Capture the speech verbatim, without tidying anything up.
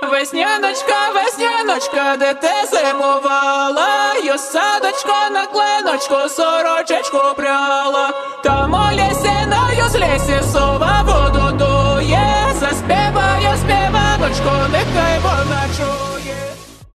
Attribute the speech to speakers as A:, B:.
A: Весняночка, весняночка, де ти зимувала? Й садочка на клиночку сорочечку пряла. Там у лісі, на й з лісі сова воду дує. Заспіваю співаночку, нехай вона